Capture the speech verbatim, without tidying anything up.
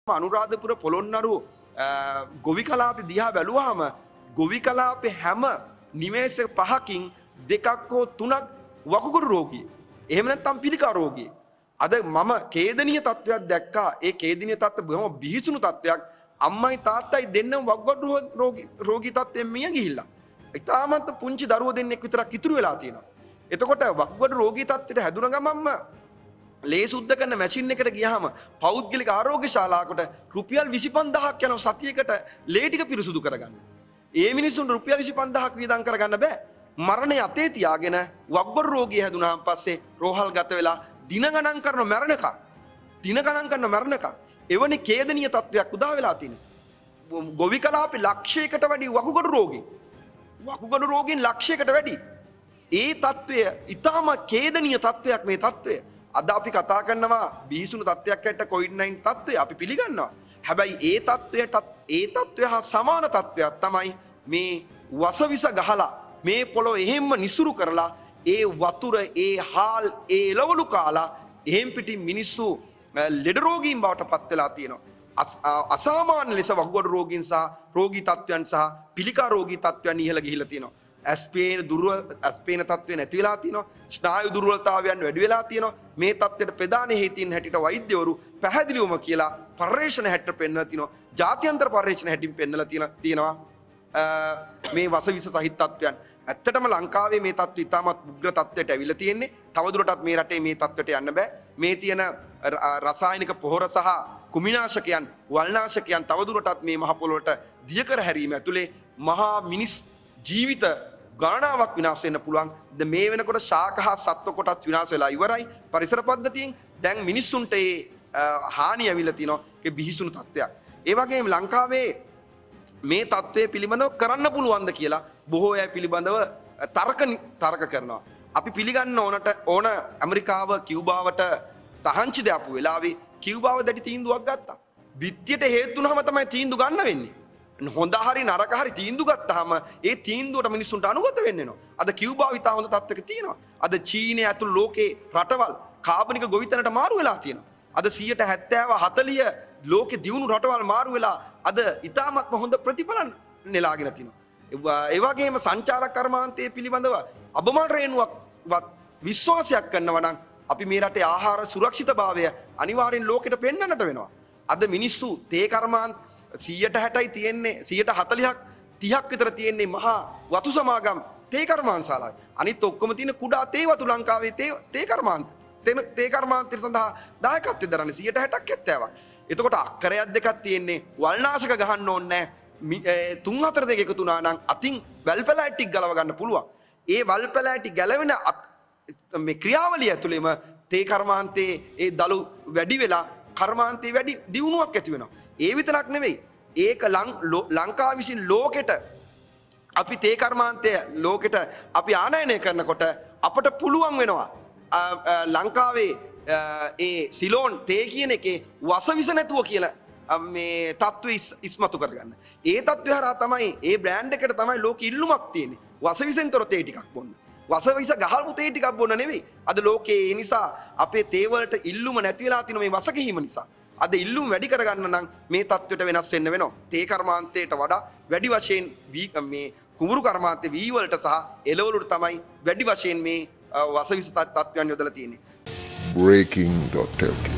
අනුරාධපුර පොළොන්නරු ගොවි කලාපේ දිහා බැලුවාම ගොවි කලාපේ හැම නිමේෂ පහකින් දෙකක් හෝ තුනක් වකුගඩු රෝගී. එහෙම නැත්නම් පිළිකා රෝගී. අද මම ඛේදනීය තත්වයක් දැක්කා. ඒ ඛේදනීය තත්ත්ව බොහොම බිහිසුණු තත්වයක්. අම්මයි තාත්තයි දෙන්නම වකුගඩු රෝගී රෝගී තත්ත්වයෙන් මිය ගිහිල්ලා. ඉතාමත් පුංචි දරුවෝ දෙන්නෙක් විතරක් ඉතුරු වෙලා තියෙනවා. එතකොට වකුගඩු රෝගී තත්ත්වයට හැදුන ගමන්ම ලේ සුද්ධ කරන මැෂින් එකට ගියාම පෞද්ගලික ආරෝග්‍ය ශාලාවකට රුපියල් විසිපන්දාහක් යන සතියකට ලේ ටික පිරිසුදු කරගන්න. ඒ මිනිස්සුන්ට රුපියල් විසිපන්දාහක් වියදම් කරගන්න බෑ. මරණය අතේ තියාගෙන වකුගඩු රෝගී හැදුනාන් පස්සේ රෝහල් ගත වෙලා දින ගණන් කරන මරණකම් දින ගණන් කරන මරණකම් එවැනි ඛේදනීය තත්වයක් උදා වෙලා තියෙනවා. ගොවි කලාපේ ලක්ෂයකට වැඩි වකුගඩු රෝගී වකුගඩු රෝගීන් ලක්ෂයකට වැඩි. ඒ තත්වය ඊටාම ඛේදනීය තත්වයක් මේ තත්වය. අද අපි කතා කරනවා බිහිසුණු තත්ත්වයක් ඇట్ట කොවිඩ් නයින්ටීන් තත්ත්වය අපි පිළිගන්නවා. හැබැයි ඒ තත්ත්වයට ඒ තත්ත්වය හා සමාන තත්ත්වයක් තමයි මේ වසවිස ගහලා මේ පොළොව එහෙම්ම නිසුරු කරලා ඒ වතුර ඒ හාල් ඒ එළවලු කාලා එහෙම් පිටින් මිනිස්සු ලෙඩ රෝගීන් බවට පත් වෙලා තියෙනවා. අසාමාන්‍ය ලෙස වකුගඩු රෝගීන් සහ රෝගී තත්ත්වයන් සහ පිළිකා රෝගී තත්ත්වයන් ඉහළ ගිහිලා තියෙනවා. ඇස්පේන දුර්වල ඇස්පේන තත්ත්වය නැති වෙලා තියෙනවා. ස්නායු දුර්වලතාවයන් වැඩි වෙලා තියෙනවා. මේ තත්ත්වයට ප්‍රධාන හේතුන් හැටියට වෛද්‍යවරු පැහැදිලිවම කියලා පර්යේෂණ හැට පෙන්නලා තිනවා. ජාත්‍යන්තර පර්යේෂණ හැටින් පෙන්නලා තියෙනවා මේ වසවිස සහිත තත්ත්වයන්. ඇත්තටම ලංකාවේ මේ තත්ත්වය ඉතාමත් උග්‍ර තත්ත්වයට ඇවිල්ලා තියෙන්නේ. තවදුරටත් මේ රටේ මේ තත්ත්වයට යන්න බෑ. මේ තියෙන රසායනික පොහොර සහ කුමිනාශකයන් වල්නාශකයන් තවදුරටත් මේ මහ පොළොවට දිය කර හැරීම ඇතුලේ මහා මිනිස් ජීවිත ගණනාවක් විනාශ වෙන්න පුළුවන්. ද මේ වෙනකොට ශාක හා සත්ව කොටස් විනාශ වෙලා ඉවරයි. පරිසර පද්ධතියෙන් දැන් මිනිස්සුන්ට ඒ හානිය ඇවිල්ලා තිනවා. ඒ බිහිසුණු තත්ත්වයක්. ඒ වගේම ලංකාවේ මේ තත්ත්වය පිළිබඳව කරන්න පුළුවන්ද කියලා බොහෝ අය පිළිබඳව තර්ක තර්ක කරනවා. අපි පිළිගන්න ඕනට ඕන ඇමරිකාව කිව්බාවට තහංචි දාපු වෙලාවේ කිව්බාව දැඩි තීන්දුවක් ගත්තා. විත්තියට හේතු වුණාම තමයි තීන්දුව ගන්න වෙන්නේ. හොඳ හරි නරක හරි තීන්දුව ගත්තාම ඒ තීන්දුවට මිනිස්සුන්ට අනුගත වෙන්න වෙනවා. අද කිව්බාව ඉතා හොඳ තත්ත්වයක තියෙනවා. අද චීනය ඇතුළු ලෝකේ රටවල් කාබනික ගොවිතැනට මාරු වෙලා තියෙනවා. අද සියයට හැත්තෑව හතළිහ ලෝකේ දියුණු රටවල් මාරු වෙලා අද ඉතාමත්ම හොඳ ප්‍රතිඵල නෙලාගෙන තිනවා. ඒ වගේම සංචාරක කර්මාන්තයේ පිළිබඳව අබමල් රේණුවක්වත් විශ්වාසයක් කරනවා නම් අපි මේ රටේ ආහාර සුරක්ෂිතභාවය අනිවාර්යෙන් ලෝකෙට පෙන්වන්නට වෙනවා. අද මිනිස්සු තේ කර්මාන්ත සියයට හැටයි තියෙන්නේ සියයට හතළිහක් තිහක් විතර තියෙන්නේ මහා වතු සමාගම් තේ කර්මාන්තශාලාවේ. අනිත් ඔක්කොම තියෙන කුඩා තේ වතු ලංකාවේ තේ තේ කර්මාන්ත තේ කර්මාන්තය සඳහා දායකත්වය දරන්නේ සියයට හැටක් හැත්තෑවක්. එතකොට අක්කරයක් දෙකක් තියෙන්නේ වල්නාශක ගහන්න ඕනේ නැහැ. තුන් හතර දෙක එකතු වුණා නම් අතින් වැල්පැලෑටි ටික ගලව ගන්න පුළුවන්. ඒ වැල්පැලෑටි ගැලවෙන මේ ක්‍රියාවලිය ඇතුළේම තේ කර්මාන්තයේ ඒ දලු වැඩි වෙලා කර්මාන්තයේ වැඩි දියුණුවක් ඇති වෙනවා. ඒ විතරක් නෙවෙයි ඒක ලංකාව විසින් ලෝකෙට අපි තේ කර්මාන්තය ලෝකෙට අපි ආනයනය කරනකොට අපට පුළුවන් වෙනවා ලංකාවේ ඒ සිලෝන් තේ කියන එකේ වසවිස නැතුව කියලා මේ තත්ත්වය ඉස්මතු කරගන්න. ඒ තත්ත්වය හරහා තමයි ඒ බ්‍රෑන්ඩ් එකට තමයි ලෝක ඉල්ලුමක් තියෙන්නේ. වසවිසෙන් තොර තේ ටිකක් බොන්න. වසවිස ගහපු තේ ටිකක් බොන්න නෙවෙයි. අද ලෝකේ ඒ නිසා අපේ තේ වලට ඉල්ලුම නැති වෙලා තියෙන මේ වසකීම නිසා. අද ඉල්ලුම් වැඩි කරගන්න නම් මේ තත්ත්වයට වෙනස් වෙන්න වෙනවා. තේ කර්මාන්තයට වඩා වැඩි වශයෙන් මේ කුඹුරු කර්මාන්තයේ වී වලට සහ එළවලුට තමයි වැඩි වශයෙන් මේ වසවිස තත්ත්වයන් යොදලා තියෙන්නේ. breaking dot l k